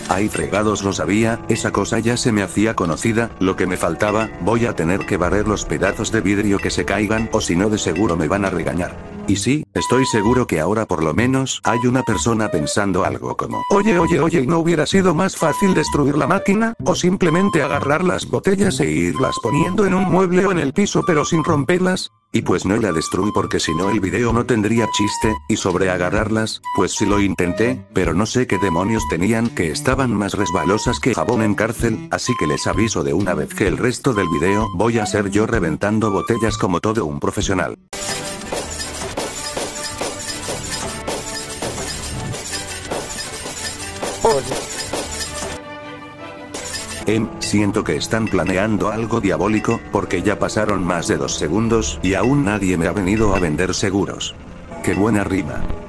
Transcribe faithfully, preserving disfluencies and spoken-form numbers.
Ay fregados, lo sabía, esa cosa ya se me hacía conocida, lo que me faltaba, voy a tener que barrer los pedazos de vidrio que se caigan o si no de seguro me van a regañar. Y sí, estoy seguro que ahora por lo menos hay una persona pensando algo como: oye oye oye, ¿y no hubiera sido más fácil destruir la máquina? O simplemente agarrar las botellas e irlas poniendo en un mueble o en el piso pero sin romperlas. Y pues no la destruí porque si no el video no tendría chiste, y sobre agarrarlas, pues sí lo intenté, pero no sé qué demonios tenían que estaban más resbalosas que jabón en cárcel, así que les aviso de una vez que el resto del video voy a ser yo reventando botellas como todo un profesional. Em, siento que están planeando algo diabólico, porque ya pasaron más de dos segundos y aún nadie me ha venido a vender seguros. ¡Qué buena rima!